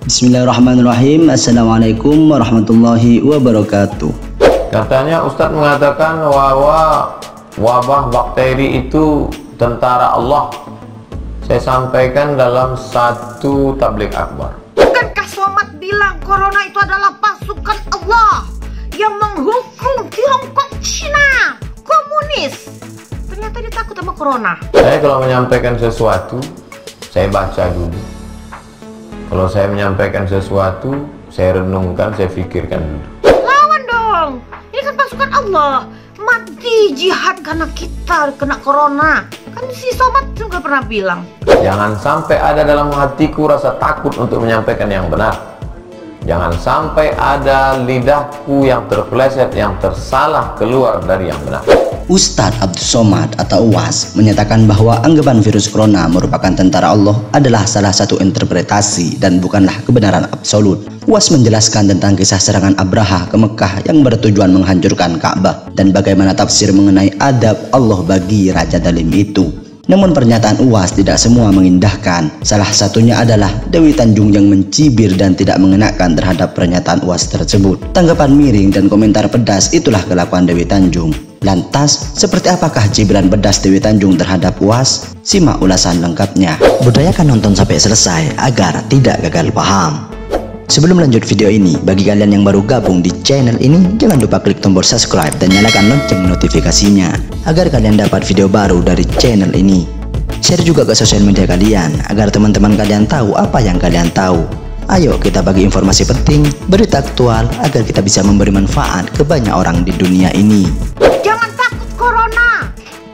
Bismillahirrahmanirrahim. Assalamualaikum warahmatullahi wabarakatuh. Katanya Ustadz mengatakan bahwa wabah bakteri itu tentara Allah. Saya sampaikan dalam satu tabligh akbar. Bukankah Somad bilang corona itu adalah pasukan Allah yang menghukum Tiongkok, Cina, komunis? Ternyata dia takut sama corona. Saya kalau menyampaikan sesuatu, saya baca dulu. Kalau saya menyampaikan sesuatu, saya renungkan, saya pikirkan dulu. Lawan dong. Ini kan pasukan Allah. Mati jihad karena kita kena corona. Kan si Somad juga pernah bilang. Jangan sampai ada dalam hatiku rasa takut untuk menyampaikan yang benar. Jangan sampai ada lidahku yang terpeleset, yang tersalah keluar dari yang benar. Ustadz Abdus Somad atau UAS menyatakan bahwa anggapan virus corona merupakan tentara Allah adalah salah satu interpretasi dan bukanlah kebenaran absolut. UAS menjelaskan tentang kisah serangan Abraha ke Mekah yang bertujuan menghancurkan Ka'bah dan bagaimana tafsir mengenai adab Allah bagi Raja Zalim itu. Namun pernyataan UAS tidak semua mengindahkan. Salah satunya adalah Dewi Tanjung yang mencibir dan tidak mengenakan terhadap pernyataan UAS tersebut. Tanggapan miring dan komentar pedas itulah kelakuan Dewi Tanjung. Lantas, seperti apakah cibiran pedas Dewi Tanjung terhadap UAS? Simak ulasan lengkapnya. Budayakan nonton sampai selesai agar tidak gagal paham. Sebelum lanjut video ini, bagi kalian yang baru gabung di channel ini, jangan lupa klik tombol subscribe dan nyalakan lonceng notifikasinya agar kalian dapat video baru dari channel ini. Share juga ke sosial media kalian agar teman-teman kalian tahu apa yang kalian tahu. Ayo kita bagi informasi penting, berita aktual agar kita bisa memberi manfaat ke banyak orang di dunia ini. Jangan takut corona.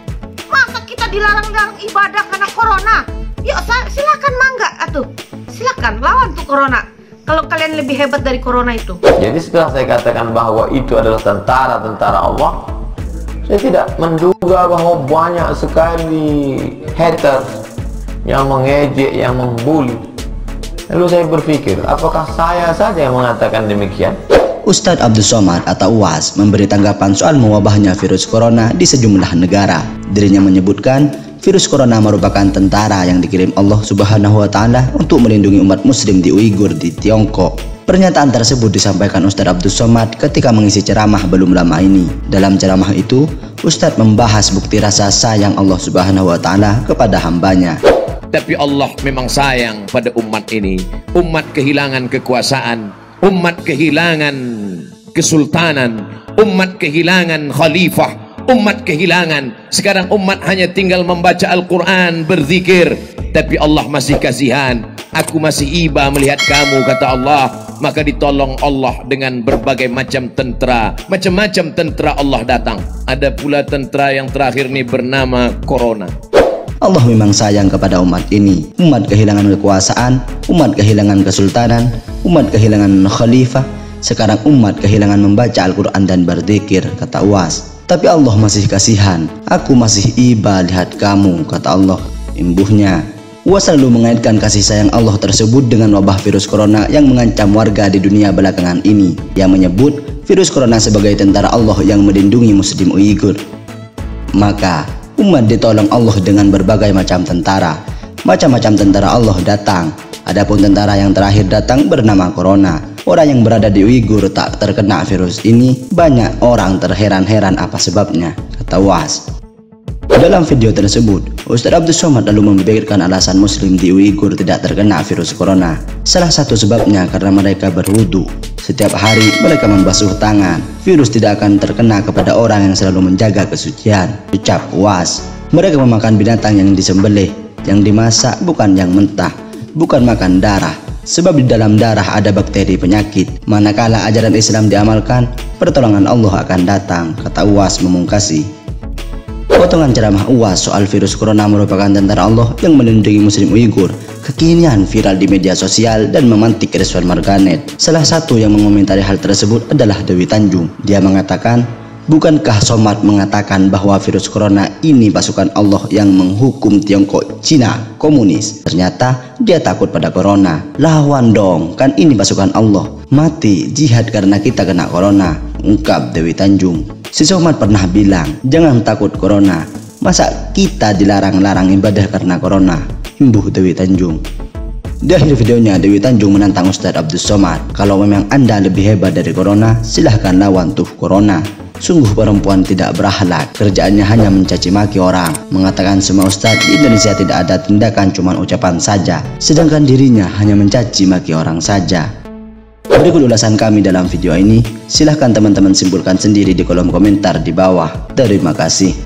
Masa kita dilarang-larang ibadah karena corona? Yuk silakan mangga atuh. Silakan lawan tuh corona. Kalau kalian lebih hebat dari corona itu. Jadi setelah saya katakan bahwa itu adalah tentara Allah, saya tidak menduga bahwa banyak sekali haters yang mengejek, yang membuli. Lalu saya berpikir, apakah saya saja yang mengatakan demikian? Ustadz Abdus Somad atau UAS memberi tanggapan soal mewabahnya virus corona di sejumlah negara. Dirinya menyebutkan virus corona merupakan tentara yang dikirim Allah Subhanahu wa Ta'ala untuk melindungi umat Muslim di Uighur di Tiongkok. Pernyataan tersebut disampaikan Ustadz Abdus Somad ketika mengisi ceramah belum lama ini. Dalam ceramah itu, Ustadz membahas bukti rasa sayang Allah Subhanahu wa Ta'ala kepada hambanya. Tapi Allah memang sayang pada umat ini. Umat kehilangan kekuasaan, umat kehilangan kesultanan, umat kehilangan khalifah, umat kehilangan. Sekarang umat hanya tinggal membaca Al-Quran, berzikir. Tapi Allah masih kasihan. Aku masih iba melihat kamu, kata Allah. Maka ditolong Allah dengan berbagai macam tentera. Macam-macam tentera Allah datang. Ada pula tentera yang terakhir ini bernama Corona. Allah memang sayang kepada umat ini. Umat kehilangan kekuasaan, umat kehilangan kesultanan, umat kehilangan khalifah. Sekarang umat kehilangan membaca Al-Quran dan berzikir, kata UAS. Tapi Allah masih kasihan. Aku masih iba lihat kamu, kata Allah. Imbuhnya, UAS selalu mengaitkan kasih sayang Allah tersebut dengan wabah virus corona yang mengancam warga di dunia belakangan ini, yang menyebut virus corona sebagai tentara Allah yang melindungi Muslim Uighur. Maka umat ditolong Allah dengan berbagai macam tentara. Macam-macam tentara Allah datang. Adapun tentara yang terakhir datang bernama Corona. Orang yang berada di Uighur tak terkena virus ini. Banyak orang terheran-heran apa sebabnya, kata UAS. Dalam video tersebut, Ustadz Abdus Somad lalu membeberkan alasan Muslim di Uighur tidak terkena virus corona. Salah satu sebabnya karena mereka berwudu. Setiap hari mereka membasuh tangan. Virus tidak akan terkena kepada orang yang selalu menjaga kesucian, ucap UAS. Mereka memakan binatang yang disembelih, yang dimasak bukan yang mentah, bukan makan darah. Sebab di dalam darah ada bakteri penyakit. Manakala ajaran Islam diamalkan, pertolongan Allah akan datang, kata UAS memungkasi. Potongan ceramah UAS soal virus corona merupakan tentara Allah yang melindungi Muslim Uighur kekinian viral di media sosial dan memantik respon warganet. Salah satu yang mengomentari hal tersebut adalah Dewi Tanjung. Dia mengatakan, bukankah Somad mengatakan bahwa virus corona ini pasukan Allah yang menghukum Tiongkok, Cina, komunis? Ternyata dia takut pada corona. Lawan dong, kan ini pasukan Allah. Mati jihad karena kita kena corona, ungkap Dewi Tanjung. Si Somad pernah bilang, jangan takut corona. Masa kita dilarang-larang ibadah karena corona? Imbuh Dewi Tanjung. Di akhir videonya, Dewi Tanjung menantang Ustadz Abdus Somad. Kalau memang Anda lebih hebat dari Corona, silahkan lawan tuh Corona. Sungguh perempuan tidak berakhlak, kerjaannya hanya mencaci maki orang, mengatakan semua ustadz di Indonesia tidak ada tindakan, cuman ucapan saja, sedangkan dirinya hanya mencaci maki orang saja. Berikut ulasan kami dalam video ini, silahkan teman-teman simpulkan sendiri di kolom komentar di bawah. Terima kasih.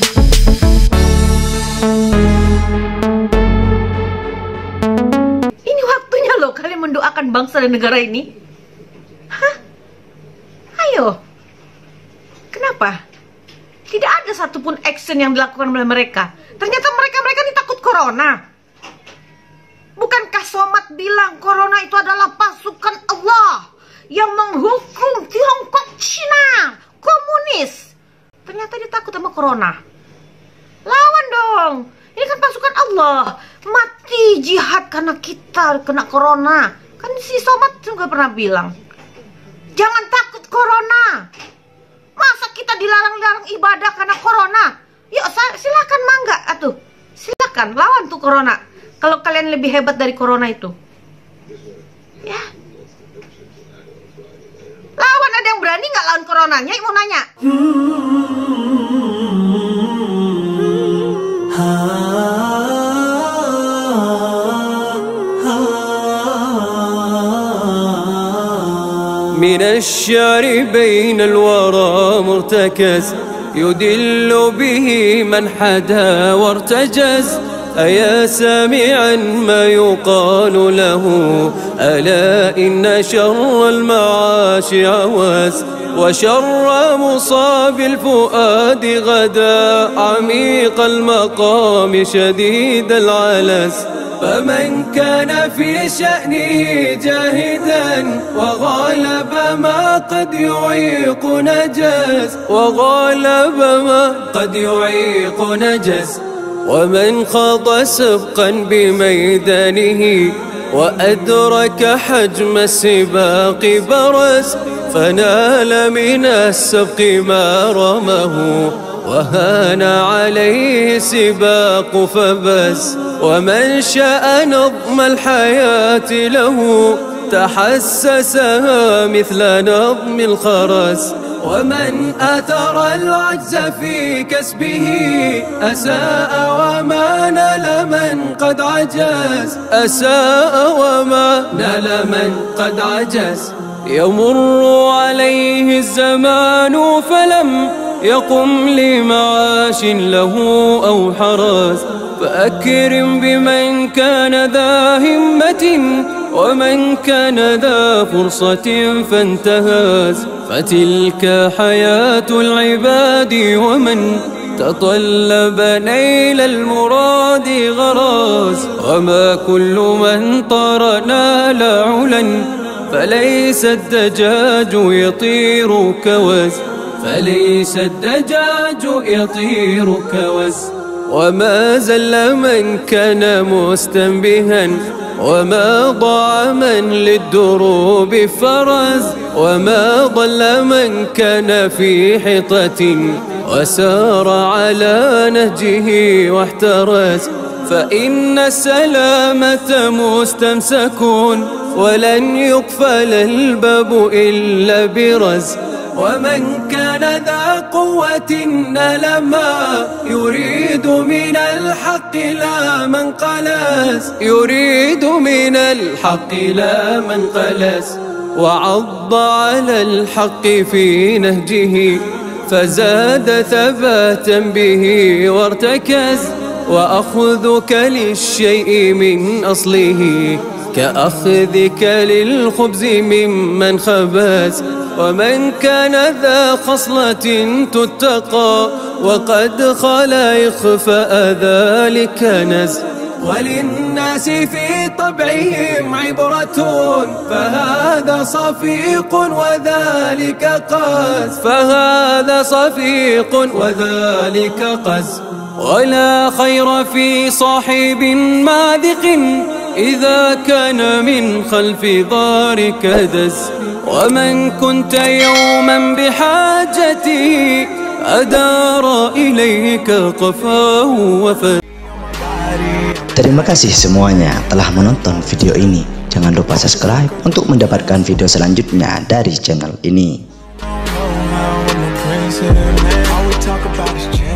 Ini waktunya loh kalian mendoakan bangsa dan negara ini. Hah? Ayo. Kenapa? Tidak ada satupun action yang dilakukan oleh mereka. Ternyata mereka ini takut Corona. Bukankah Somad bilang Corona itu adalah pasukan Allah yang menghukum Tiongkok, Cina, komunis? Ternyata dia takut sama Corona. Lawan dong. Ini kan pasukan Allah. Mati jihad karena kita kena Corona. Kan si Somad juga pernah bilang, jangan takut Corona. Masa kita dilarang-larang ibadah karena Corona? Yuk silakan mangga atuh. Silakan lawan tuh Corona. Kalau kalian lebih hebat dari Corona itu. Ya. Lawan, ada yang berani nggak lawan Coronanya? Mau nanya. من الشعر بين الورى مرتكز يدل به من حدا وارتجز أيا سامعا ما يقال له ألا إن شر المعاش عوز وشر مصاب الفؤاد غدا عميق المقام شديد العلس فمن كان في شأنه جاهدا وغالب ما قد يعيق نجز ومن خاض سبقا بميدانه وأدرك حجم السباق برز فنال من السبق ما رمه وهان عليه سباق فبز ومن شاء نظم الحياة له تحسسها مثل نظم الخرز ومن أثر العجز في كسبه أساء وما نال من قد عجز يمر عليه الزمان فلم يقم لمعاش له أو حرز فأكرم بمن كان ذا همة ومن كان ذا فرصة فانتهز فتلك حياة العباد ومن تطلب نيل المراد غراز وما كل من طار نال علا فليس الدجاج يطير كوز وما زل من كان مستنبها وما ضاع من للدروب فرز وما ضل من كان في حطة وسار على نهجه واحترز فإن السلامة مستمسكون ولن يقفل الباب إلا برز ومن كان ذا قوة لما يريد من الحق لا من قلس وعض على الحق في نهجه فزاد ثباتا به وارتكز وأخذك للشيء من أصله كأخذك للخبز ممن خبز ومن كان ذا خصلة تتقى وقد خلا يخفى ذلك نز وللناس في طبعهم عبرة فهذا صفيق وذلك قز ولا خير في صاحب ماذق إذا كان من خلف ظهرك دز ومن كنت يوما بحاجته أدار إليك قفاه وفد Terima kasih semuanya telah menonton video ini. Jangan lupa subscribe untuk mendapatkan video selanjutnya dari channel ini.